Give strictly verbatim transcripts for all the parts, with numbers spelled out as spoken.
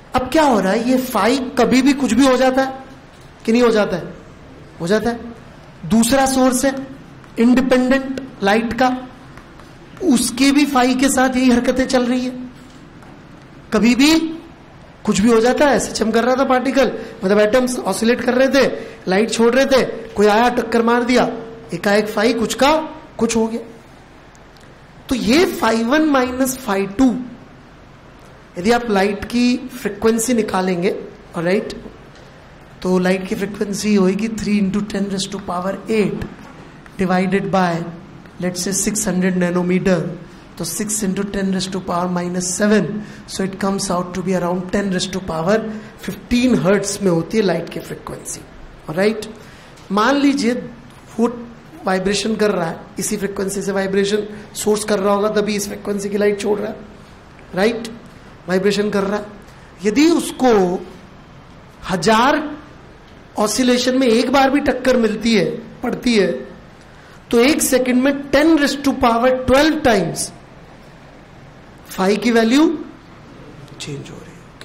अब क्या हो रहा है, ये फाइव कभी भी कुछ भी हो जाता है कि नहीं हो जाता है? हो जाता है। दूसरा सोर्स है इंडिपेंडेंट लाइट का, उसके भी फाइव के साथ यही हरकतें चल रही है, कभी भी कुछ भी हो जाता है। ऐसे चमक रहा था पार्टिकल, मतलब एटम्स ऑसिलेट कर रहे थे, लाइट छोड़ रहे थे, कोई आया टक्कर मार दिया, एकाएक फाइव कुछ का कुछ हो गया। तो ये five one minus five two, यदि आप लाइट की फ्रीक्वेंसी निकालेंगे, ऑलराइट, तो लाइट की फ्रीक्वेंसी होगी three into ten raise to power eight divided by let's say six hundred nanometre, तो six into ten raise to power minus seven, so it comes out to be around ten raise to power fifteen hertz में होती है light की frequency, alright. मान लीजिए वो vibration कर रहा है, इसी फ्रीक्वेंसी से वाइब्रेशन सोर्स कर रहा होगा, तभी इस फ्रीक्वेंसी की लाइट छोड़ रहा है, राइट, वाइब्रेशन कर रहा है। यदि उसको हजार ऑसिलेशन में एक बार भी टक्कर मिलती है, पड़ती है, तो एक सेकंड में ten raise to power twelve times five की वैल्यू चेंज हो रही है।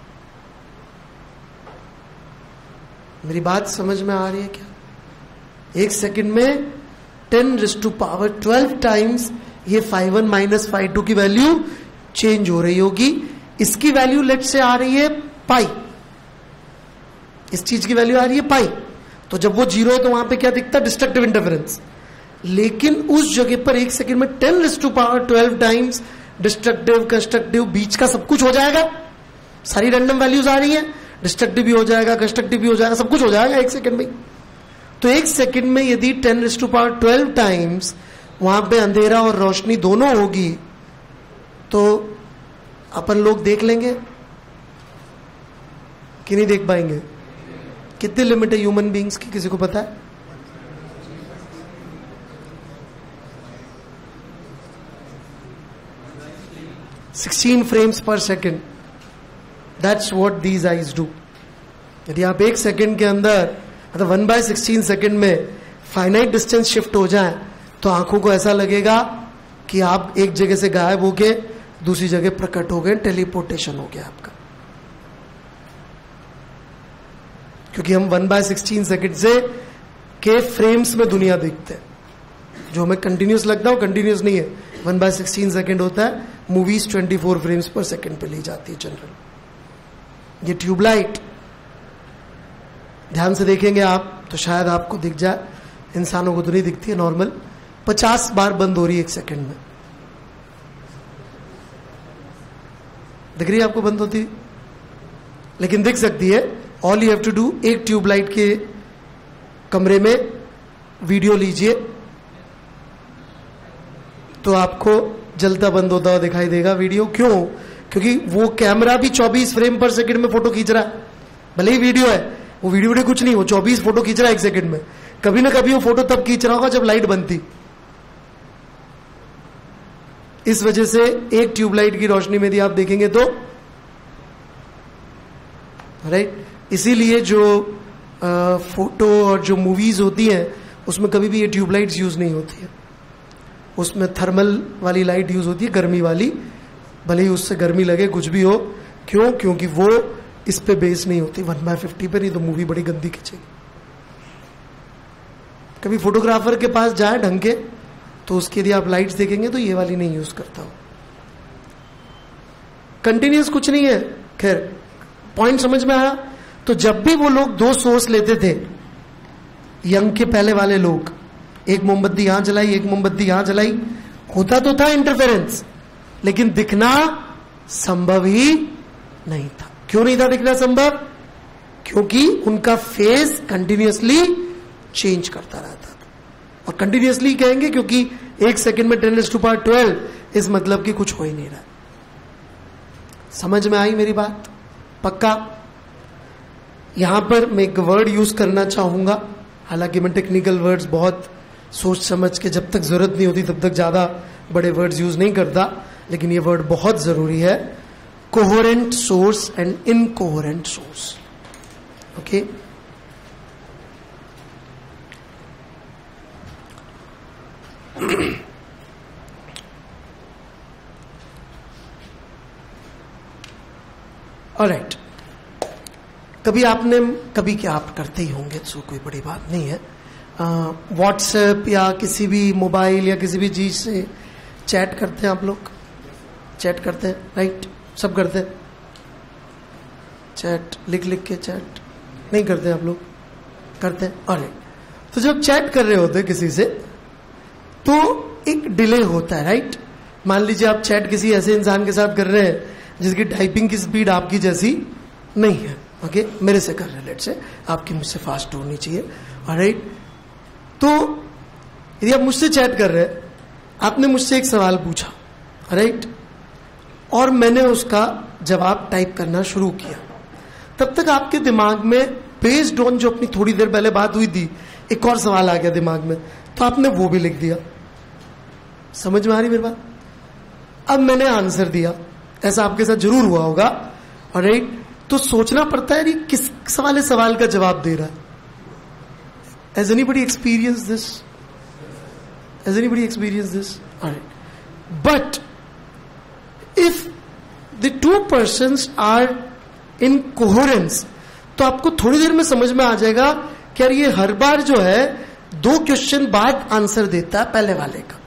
मेरी बात समझ में आ रही है क्या? एक सेकंड में ten raise to power twelve times ये five one minus five two की वैल्यू चेंज हो रही होगी। इसकी वैल्यू लेट से आ रही है पाई, इस चीज की वैल्यू आ रही है पाई, तो जब वो जीरो है तो वहां पे क्या दिखता है? Destructive interference. लेकिन उस जगह पर एक सेकंड में ten raise to power twelve times destructive, constructive, बीच का सब कुछ हो जाएगा। सारी रैंडम वैल्यूज आ रही हैं, डिस्ट्रक्टिव भी हो जाएगा, कंस्ट्रक्टिव भी हो जाएगा, सब कुछ हो जाएगा एक सेकंड में। तो एक सेकंड में यदि ten raise to power twelve times वहां पे अंधेरा और रोशनी दोनों होगी, तो अपन लोग देख लेंगे कि नहीं देख पाएंगे? कितनी लिमिट है ह्यूमन बीइंग्स की, किसी को पता है? Sixteen frames per second, that's what these eyes do. यदि आप एक सेकेंड के अंदर मतलब वन बाय सिक्सटीन सेकेंड में फाइनाइट डिस्टेंस शिफ्ट हो जाए, तो आंखों को ऐसा लगेगा कि आप एक जगह से गायब हो गए, दूसरी जगह प्रकट हो गए, टेलीपोर्टेशन हो गया आपका। क्योंकि हम वन बाय सिक्सटीन सेकेंड से के फ्रेम्स में दुनिया देखते हैं। जो हमें कंटिन्यूस लगता है वो कंटिन्यूस नहीं है, वन बाय सिक्सटीन सेकेंड होता है। Movies twenty four frames per second पे ली जाती है जनरल। ये ट्यूबलाइट ध्यान से देखेंगे आप तो शायद आपको दिख जाए, इंसानों को तो नहीं दिखती है नॉर्मल, पचास बार बंद हो रही है एक सेकेंड में। दिख रही है आपको बंद होती, लेकिन दिख सकती है। All you have to do, एक ट्यूबलाइट के कमरे में वीडियो लीजिए तो आपको जलता बंद होता हुआ दिखाई देगा वीडियो। क्यों? क्योंकि वो कैमरा भी चौबीस फ्रेम पर सेकंड में फोटो खींच रहा है। भले ही वीडियो है, वो वीडियो वीडियो कुछ नहीं, वो चौबीस फोटो खींच रहा है एक सेकंड में। कभी ना कभी वो फोटो तब खींच रहा होगा जब लाइट बंद थी। इस वजह से एक ट्यूबलाइट की रोशनी में यदि आप देखेंगे तो राइट, इसीलिए जो आ, फोटो और जो मूवीज होती हैं उसमें कभी भी ये ट्यूबलाइट्स यूज नहीं होती है, उसमें थर्मल वाली लाइट यूज होती है, गर्मी वाली, भले ही उससे गर्मी लगे कुछ भी हो। क्यों? क्योंकि वो इस पे बेस नहीं होती, वन बाय फिफ्टी पे, नहीं तो मूवी बड़ी गंदी खींचेगी। कभी फोटोग्राफर के पास जाए ढंग के तो उसके यदि आप लाइट्स देखेंगे तो ये वाली नहीं यूज करता हूं। कंटिन्यूस कुछ नहीं है। खैर, पॉइंट समझ में आया? तो जब भी वो लोग दो सोर्स लेते थे, यंग के पहले वाले लोग, एक मोमबत्ती यहां जलाई, एक मोमबत्ती यहां जलाई, होता तो था इंटरफेरेंस, लेकिन दिखना संभव ही नहीं था। क्यों नहीं था दिखना संभव? क्योंकि उनका फेज कंटिन्यूअसली चेंज करता रहता था। और कंटिन्यूअसली कहेंगे क्योंकि एक सेकंड में ten raise to power twelve, इस मतलब कि कुछ हो ही नहीं रहा। समझ में आई मेरी बात? पक्का? यहां पर मैं एक वर्ड यूज करना चाहूंगा, हालांकि मैं टेक्निकल वर्ड्स बहुत सोच समझ के, जब तक जरूरत नहीं होती तब तक ज्यादा बड़े वर्ड्स यूज नहीं करता, लेकिन ये वर्ड बहुत जरूरी है, coherent source and incoherent source. Okay, alright, कभी आपने, कभी क्या आप करते ही होंगे, सो कोई बड़ी बात नहीं है, व्हाट्सएप या किसी भी मोबाइल या किसी भी चीज से चैट करते हैं आप लोग? चैट करते हैं, राइट? सब करते हैं चैट, लिख लिख के चैट नहीं करते आप लोग? करते हैं, ऑलराइट। तो जब चैट कर रहे होते हैं किसी से तो एक डिले होता है, राइट? मान लीजिए आप चैट किसी ऐसे इंसान के साथ कर रहे हैं जिसकी टाइपिंग की स्पीड आपकी जैसी नहीं है, ओके okay? मेरे से कर रहे हैं, लेट से आपकी मुझसे फास्ट होनी चाहिए, ऑलराइट? तो यदि आप मुझसे चैट कर रहे हैं, आपने मुझसे एक सवाल पूछा, राइट, और मैंने उसका जवाब टाइप करना शुरू किया, तब तक आपके दिमाग में बेस्ड ऑन जो अपनी थोड़ी देर पहले बात हुई थी एक और सवाल आ गया दिमाग में, तो आपने वो भी लिख दिया। समझ में आ रही मेरी बात? अब मैंने आंसर दिया, ऐसा आपके साथ जरूर हुआ होगा, ऑलराइट? तो सोचना पड़ता है कि किस सवाल सवाल का जवाब दे रहा है। Has anybody experienced this? Has anybody experienced this? Alright. But if the two persons are in coherence, तो आपको थोड़ी देर में समझ में आ जाएगा कि यार ये हर बार जो है दो क्वेश्चन बाद आंसर देता है पहले वाले का।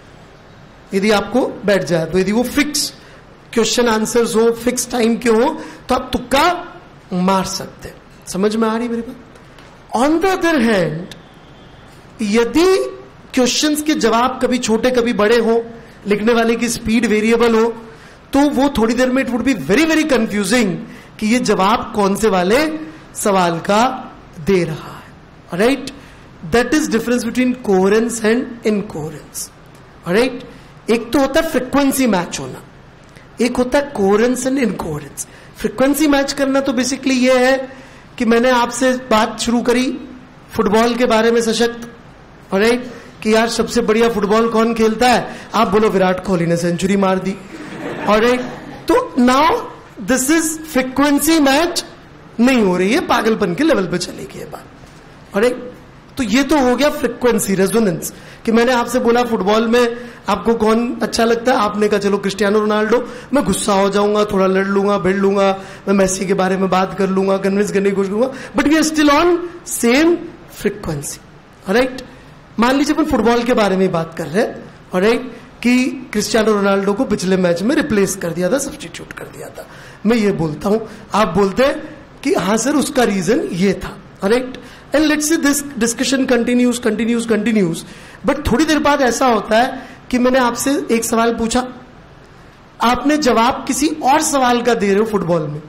यदि आपको बैठ जाए तो, यदि वो फिक्स क्वेश्चन आंसर्स हो, फिक्स टाइम के हो, तो आप तुक्का मार सकते हैं। समझ में आ रही मेरी बात? ऑन द अदर हैंड, यदि क्वेश्चंस के जवाब कभी छोटे कभी बड़े हो, लिखने वाले की स्पीड वेरिएबल हो, तो वो थोड़ी देर में it would be very very confusing कि ये जवाब कौन से वाले सवाल का दे रहा है, right? That is difference between coherence and incoherence, right? एक तो होता है फ्रीक्वेंसी मैच होना, एक होता है coherence and incoherence. Frequency match करना तो बेसिकली ये है कि मैंने आपसे बात शुरू करी फुटबॉल के बारे में सशक्त, ऑलराइट, कि यार सबसे बढ़िया फुटबॉल कौन खेलता है? आप बोलो विराट कोहली ने सेंचुरी मार दी, ऑलराइट? तो now this is frequency match नहीं हो रही है, पागलपन के लेवल पे चली गई है बात, ऑलराइट? तो ये तो हो गया फ्रीक्वेंसी रेजोनेंस, कि मैंने आपसे बोला फुटबॉल में आपको कौन अच्छा लगता है, आपने कहा चलो क्रिस्टियानो रोनाल्डो। मैं गुस्सा हो जाऊंगा, थोड़ा लड़ लूंगा, भिड़ लूंगा, मैं मेसी के बारे में बात कर लूंगा, कन्विंस करने की कोशिश करूंगा, but we are still on same frequency, alright? मान लीजिए अपन फुटबॉल के बारे में बात कर रहे हैं, ऑलराइट, कि क्रिस्टियानो रोनाल्डो को पिछले मैच में रिप्लेस कर दिया था, सब्स्टिट्यूट कर दिया था। मैं ये बोलता हूं, आप बोलते हैं कि हाँ सर उसका रीजन ये था, alright? And let's say this discussion continues continues continues but थोड़ी देर बाद ऐसा होता है कि मैंने आपसे एक सवाल पूछा, आपने जवाब किसी और सवाल का दे रहे हो फुटबॉल में,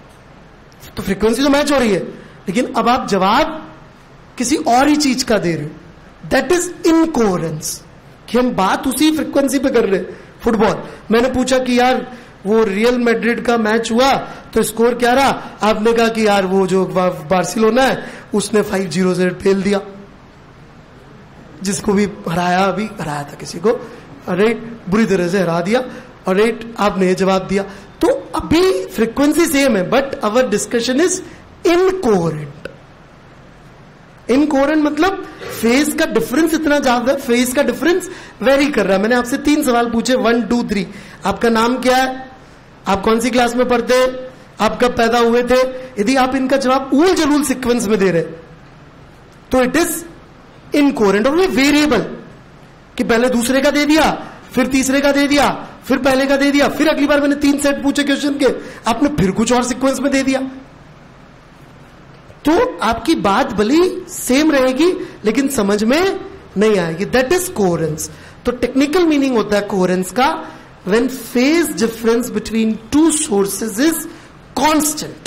तो फ्रीक्वेंसी तो मैच हो रही है, लेकिन अब आप जवाब किसी और ही चीज का दे रहे हो। दैट इज इनकोहेरेंस, कि हम बात उसी फ्रीक्वेंसी पे कर रहे हैं। फुटबॉल मैंने पूछा कि यार वो रियल मैड्रिड का मैच हुआ तो स्कोर क्या रहा? आपने कहा कि यार वो जो बार्सिलोना है उसने फाइव जीरो से फेल दिया, जिसको भी हराया, अभी हराया था किसी को, अरे बुरी तरह से हरा दिया, और आपने ये जवाब दिया। तो अभी फ्रीक्वेंसी सेम है, but our discussion is incoherent. Incoherent मतलब फेज का डिफरेंस इतना ज्यादा, फेज का डिफरेंस वेरी कर रहा है। मैंने आपसे तीन सवाल पूछे, वन टू थ्री, आपका नाम क्या है, आप कौन सी क्लास में पढ़ते, आप कब पैदा हुए थे? यदि आप इनका जवाब उल जलूल सीक्वेंस में दे रहे तो इट इज इनकोहेरेंट। और वो वेरिएबल कि पहले दूसरे का दे दिया, फिर तीसरे का दे दिया, फिर पहले का दे दिया, फिर अगली बार मैंने तीन सेट पूछे क्वेश्चन के, आपने फिर कुछ और सीक्वेंस में दे दिया, तो आपकी बात भली सेम रहेगी लेकिन समझ में नहीं आएगी। That is coherence. तो टेक्निकल मीनिंग होता है कोहेरेंस का, when phase difference between two sources is constant.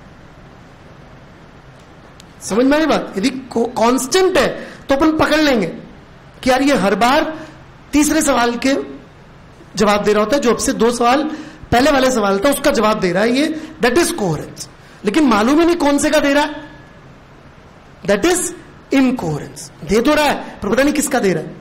समझ में आई बात? यदि कांस्टेंट है तो अपन पकड़ लेंगे कि यार ये हर बार तीसरे सवाल के जवाब दे रहा होता है, जो अब से दो सवाल पहले वाले सवाल था उसका जवाब दे रहा है, ये दैट इज कोहेरेंस। लेकिन मालूम ही नहीं कौन से का दे रहा है, दैट इज इनकोहेरेंस। दे तो रहा है पर पता नहीं किसका दे रहा है।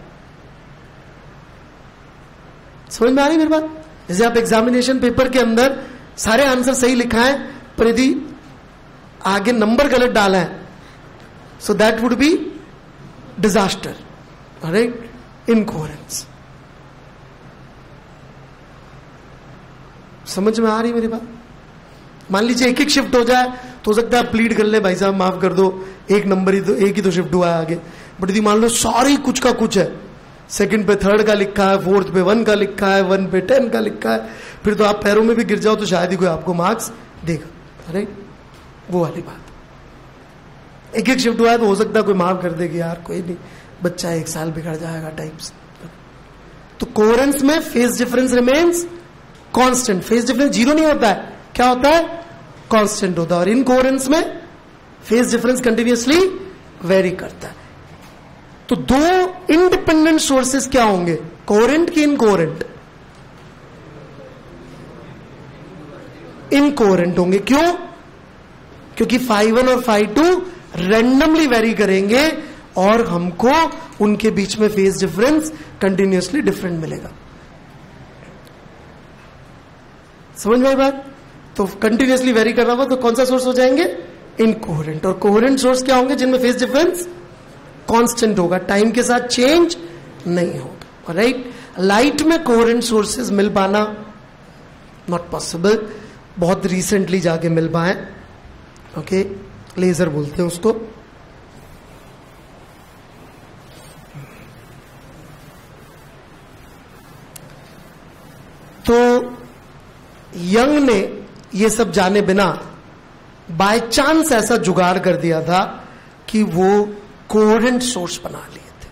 समझ में आ रही मेरी बात? जैसे आप एग्जामिनेशन पेपर के अंदर सारे आंसर सही लिखा है, पर यदि आगे नंबर गलत डाला है, so that would be disaster, right? Incoherence. समझ में आ रही मेरी बात? मान लीजिए एक एक शिफ्ट हो जाए तो हो सकता है प्लीड कर ले, भाई साहब माफ कर दो, एक नंबर ही तो, एक ही तो शिफ्ट हुआ है आगे। बट यदि मान लो सारी कुछ का कुछ है, सेकंड पे थर्ड का लिखा है, फोर्थ पे वन का लिखा है, वन पे टेन का लिखा है, फिर तो आप पैरों में भी गिर जाओ तो शायद ही कोई आपको मार्क्स देगा। अरे वो वाली बात, एक एक शिफ्ट हुआ है तो हो सकता है कोई माफ कर देगी, यार कोई नहीं, बच्चा एक साल बिगड़ जाएगा टाइप्स। तो कोहेरेंस में phase difference remains constant, phase difference zero नहीं होता है, क्या होता है, कांस्टेंट होता है। और इनकोहेरेंस में फेज डिफरेंस कंटिन्यूअसली वेरी करता है। तो दो इंडिपेंडेंट सोर्सेस क्या होंगे, कोहेरेंट की इनकोहेरेंट, इनकोहेरेंट होंगे। क्यों, क्योंकि फाइव वन और फाइव टू रैंडमली वेरी करेंगे और हमको उनके बीच में फेज डिफरेंस कंटिन्यूअसली डिफरेंट मिलेगा। समझ में आई बात? तो कंटिन्यूअसली वेरी कर रहा हुआ तो कौन सा सोर्स हो जाएंगे, इनकोहेरेंट। और कोहेरेंट सोर्स क्या होंगे, जिनमें फेज डिफरेंस कांस्टेंट होगा, टाइम के साथ चेंज नहीं होगा। राइट, लाइट में कोहेरेंट सोर्सेज मिल पाना नॉट पॉसिबल, बहुत रिसेंटली जाके मिल पाए। ओके, लेजर बोलते हैं उसको। तो यंग ने ये सब जाने बिना बाय चांस ऐसा जुगाड़ कर दिया था कि वो कोहेरेंट सोर्स बना लिए थे।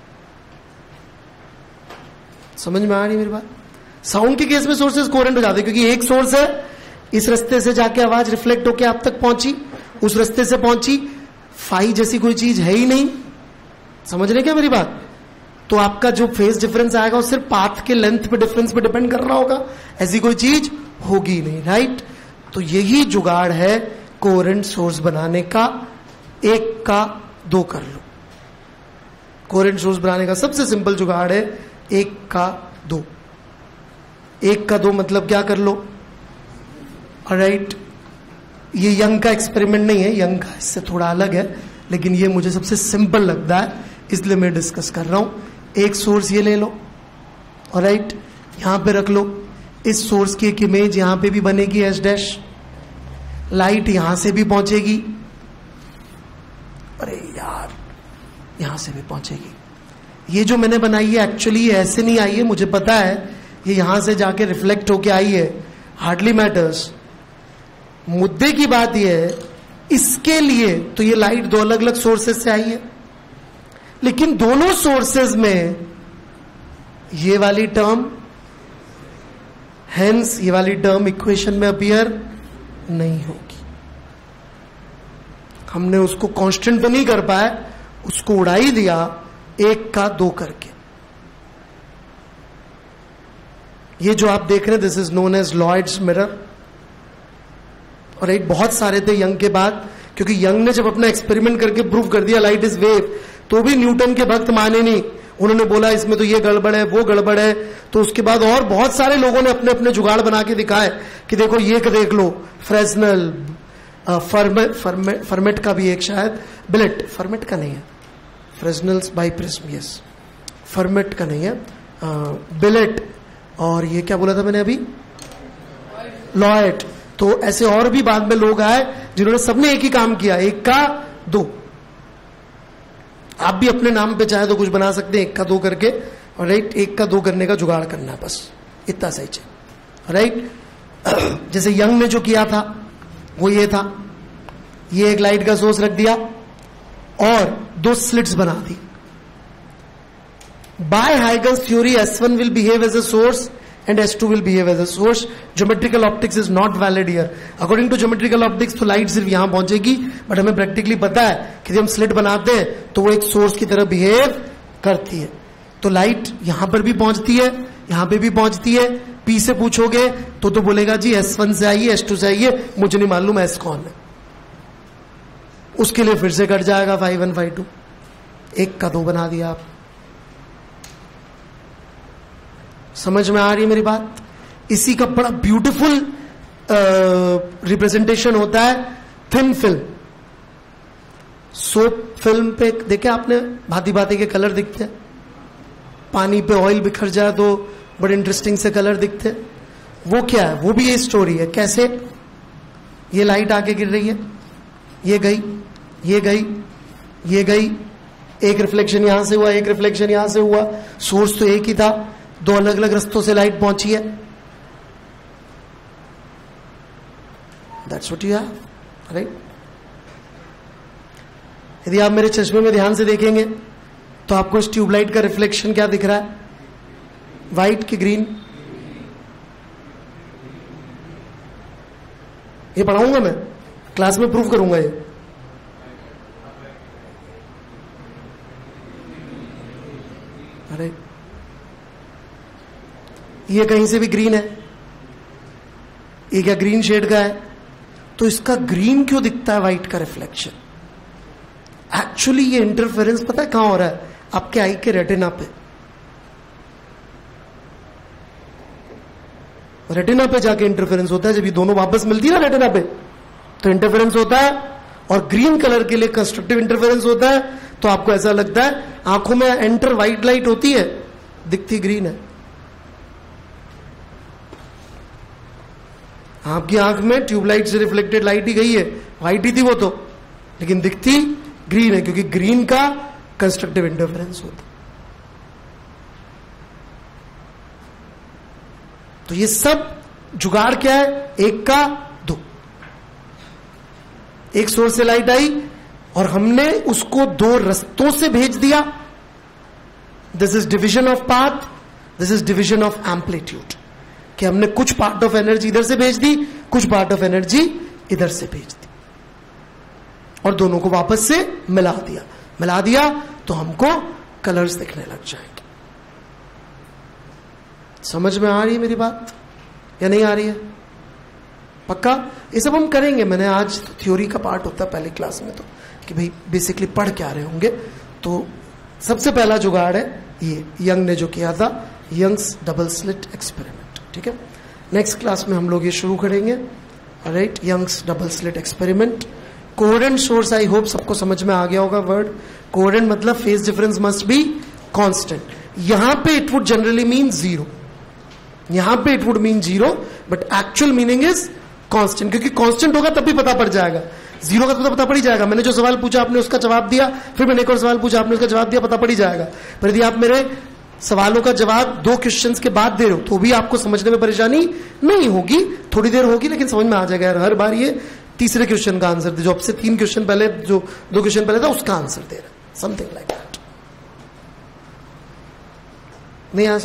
समझ में आ रही मेरी बात? साउंड के केस में सोर्सेस कोहेरेंट हो जाते, क्योंकि एक सोर्स है, इस रास्ते से जाके आवाज रिफ्लेक्ट होके आप तक पहुंची, उस रास्ते से पहुंची, फाई जैसी कोई चीज है ही नहीं। समझ रहे क्या मेरी बात? तो आपका जो फेज डिफरेंस आएगा वो सिर्फ पाथ के लेंथ पे डिफरेंस पे डिपेंड कर रहा होगा, ऐसी कोई चीज होगी नहीं। राइट, तो यही जुगाड़ है कोहेरेंट सोर्स बनाने का, एक का दो कर लो। कोहेरेंट सोर्स बनाने का सबसे सिंपल जुगाड़ है एक का दो। एक का दो मतलब क्या कर लो, राइट। ये यंग का एक्सपेरिमेंट नहीं है, यंग का इससे थोड़ा अलग है, लेकिन ये मुझे सबसे सिंपल लगता है इसलिए मैं डिस्कस कर रहा हूं। एक सोर्स ये ले लो, राइट, यहां पे रख लो। इस सोर्स की एक इमेज यहां पे भी बनेगी एस डैश, लाइट यहां से भी पहुंचेगी, अरे यार यहां से भी पहुंचेगी। ये जो मैंने बनाई है एक्चुअली ये ऐसे नहीं आई है, मुझे पता है, ये यहां से जाके रिफ्लेक्ट होके आई है, हार्डली मैटर्स। मुद्दे की बात यह है, इसके लिए तो ये लाइट दो अलग अलग सोर्सेस से आई है, लेकिन दोनों सोर्सेस में ये वाली टर्म, हेंस ये वाली टर्म इक्वेशन में अपीयर नहीं होगी। हमने उसको कांस्टेंट तो नहीं कर पाए, उसको उड़ा ही दिया एक का दो करके। ये जो आप देख रहे हैं this is known as Lloyd's mirror. और एक बहुत सारे थे यंग के बाद, क्योंकि यंग ने जब अपना एक्सपेरिमेंट करके प्रूव कर दिया लाइट इज वेव, तो भी न्यूटन के भक्त माने नहीं, उन्होंने बोला इसमें तो ये गड़बड़ है वो गड़बड़ है। तो उसके बाद और बहुत सारे लोगों ने अपने अपने जुगाड़ बना के दिखाए कि देखो ये देख लो, फ्रेस्नेल, फर्मेट फर्मेट फर्मेट का भी एक शायद, बिलेट, फर्मेट का नहीं है, Fresnel's biprism, yes, Fermat का नहीं है, बिलेट, और ये क्या बोला था मैंने अभी, लॉयड। तो ऐसे और भी बाद में लोग आए जिन्होंने सबने एक ही काम किया, एक का दो। आप भी अपने नाम पे चाहे तो कुछ बना सकते हैं एक का दो करके, और राइट, एक का दो करने का जुगाड़ करना है बस, इतना सही चाहिए। राइट, जैसे यंग ने जो किया था वो ये था, ये एक लाइट का सोर्स रख दिया और दो स्लिट्स बना दी। By Huygens theory S one will behave as a source and S two will behave as a source. Geometrical optics is not valid here. According to geometrical optics तो light सिर्फ यहां पहुंचेगी, बट हमें practically पता है कि जब हम स्लिट बनाते हैं तो वो एक सोर्स की तरह बिहेव करती है। तो लाइट यहां पर भी पहुंचती है, यहां पे भी पहुंचती है। पी से पूछोगे तो तो बोलेगा जी एस वन से आइए, एस टू से आइए, मुझे नहीं मालूम एस कौन है। उसके लिए फिर से कट जाएगा फाइव वन फाइव टू, एक का दो बना दिया आप। समझ में आ रही है मेरी बात? इसी का बड़ा ब्यूटीफुल रिप्रेजेंटेशन होता है थिन फिल्म। सोप फिल्म पे देखे आपने, भांति भांति के कलर दिखते हैं, पानी पे ऑयल बिखर जाए तो बड़े इंटरेस्टिंग से कलर दिखते हैं। वो क्या है, वो भी ये स्टोरी है। कैसे? ये लाइट आके गिर रही है, ये गई, ये गई, ये गई, एक रिफ्लेक्शन यहां से हुआ, एक रिफ्लेक्शन यहां से हुआ, सोर्स तो एक ही था, दो अलग अलग रास्तों से लाइट पहुंची है. That's what you have, right. यदि आप मेरे चश्मे में ध्यान से देखेंगे तो आपको इस ट्यूबलाइट का रिफ्लेक्शन क्या दिख रहा है? व्हाइट कि ग्रीन? ये पढ़ाऊंगा मैं क्लास में, प्रूव करूंगा ये. अरे ये कहीं से भी ग्रीन है, ये क्या ग्रीन शेड का है, तो इसका ग्रीन क्यों दिखता है व्हाइट का रिफ्लेक्शन? एक्चुअली ये इंटरफेरेंस पता है कहां हो रहा है? आपके आई के रेटिना पे. रेटिना पे जाके इंटरफेरेंस होता है. जब ये दोनों वापस मिलती है ना रेटिना पे, तो इंटरफेरेंस होता है. और ग्रीन कलर के लिए कंस्ट्रक्टिव इंटरफेरेंस होता है. तो आपको ऐसा लगता है आंखों में एंटर व्हाइट लाइट होती है, दिखती ग्रीन है. आपकी आंख में ट्यूबलाइट से रिफ्लेक्टेड लाइट ही गई है, व्हाइट ही थी वो तो, लेकिन दिखती ग्रीन है, क्योंकि ग्रीन का कंस्ट्रक्टिव इंटरफेरेंस होता. तो ये सब जुगाड़ क्या है? एक का दो. एक सोर्स से लाइट आई और हमने उसको दो रास्तों से भेज दिया. This is division of path, this is division of amplitude. कि हमने कुछ पार्ट ऑफ एनर्जी इधर से भेज दी, कुछ पार्ट ऑफ एनर्जी इधर से भेज दी, और दोनों को वापस से मिला दिया. मिला दिया तो हमको कलर्स दिखने लग जाएंगे. समझ में आ रही है मेरी बात या नहीं आ रही है? पक्का? ये सब हम करेंगे. मैंने आज तो थ्योरी का पार्ट होता है पहली क्लास में, तो कि भाई बेसिकली पढ़ के आ रहे होंगे. तो सबसे पहला जुगाड़ है ये यंग ने जो किया था, यंग्स डबल स्लिट एक्सपेरिमेंट. ठीक है, नेक्स्ट क्लास में हम लोग ये शुरू करेंगे. Right, Young's double slit experiment. Coherent source, I hope सबको समझ में आ गया होगा वर्ड. कोहेरेंट मतलब phase difference must be constant. यहां पे it would generally mean zero, यहां पे it would mean zero, but actual meaning is constant. क्योंकि कांस्टेंट होगा तब भी पता पड़ जाएगा, जीरो का तो पता पड़ ही जाएगा. मैंने जो सवाल पूछा आपने उसका जवाब दिया, फिर मैंने एक और सवाल पूछा आपने उसका जवाब दिया, पता पड़ ही जाएगा. पर यदि आप मेरे सवालों का जवाब दो क्वेश्चंस के बाद दे रहे हो तो भी आपको समझने में परेशानी नहीं होगी. थोड़ी देर होगी लेकिन समझ में आ जाएगा. हर बार ये तीसरे क्वेश्चन का आंसर दे, जो आपसे तीन क्वेश्चन पहले, जो दो क्वेश्चन पहले था उसका आंसर दे रहा है. Something like that. नहीं आ